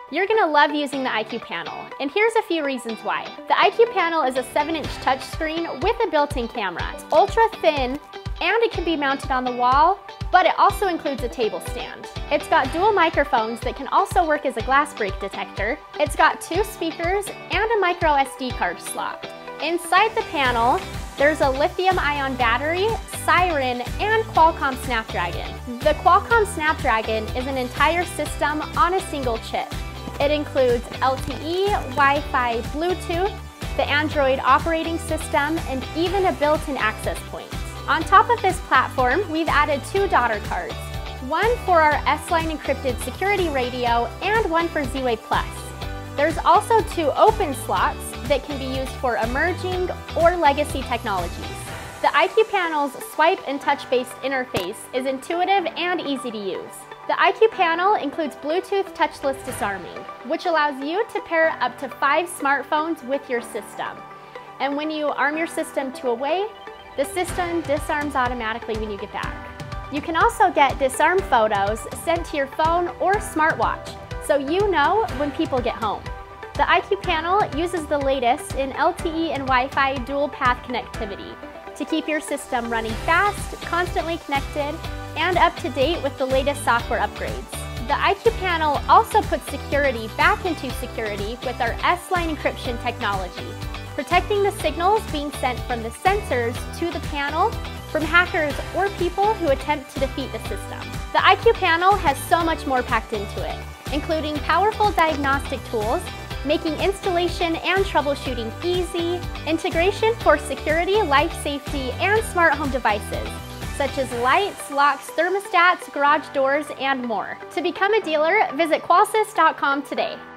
You're gonna love using the IQ panel, and here's a few reasons why. The IQ panel is a 7-inch touchscreen with a built-in camera. It's ultra thin, and it can be mounted on the wall, but it also includes a table stand. It's got dual microphones that can also work as a glass break detector. It's got 2 speakers and a micro SD card slot. Inside the panel, there's a lithium-ion battery, siren, and Qualcomm Snapdragon. The Qualcomm Snapdragon is an entire system on a single chip. It includes LTE, Wi-Fi, Bluetooth, the Android operating system, and even a built-in access point. On top of this platform, we've added 2 daughter cards. One for our S-Line encrypted security radio and one for ZWave Plus. There's also 2 open slots that can be used for emerging or legacy technologies. The IQ panel's swipe and touch-based interface is intuitive and easy to use. The IQ panel includes Bluetooth Touchless Disarming, which allows you to pair up to 5 smartphones with your system. And when you arm your system to away, the system disarms automatically when you get back. You can also get Disarm Photos sent to your phone or smartwatch, so you know when people get home. The IQ panel uses the latest in LTE and Wi-Fi dual path connectivity to keep your system running fast, constantly connected, and up to date with the latest software upgrades. The IQ panel also puts security back into security with our S-Line encryption technology, protecting the signals being sent from the sensors to the panel from hackers or people who attempt to defeat the system. The IQ panel has so much more packed into it, including powerful diagnostic tools, making installation and troubleshooting easy, integration for security, life safety, and smart home devices, such as lights, locks, thermostats, garage doors, and more. To become a dealer, visit qualsys.com today.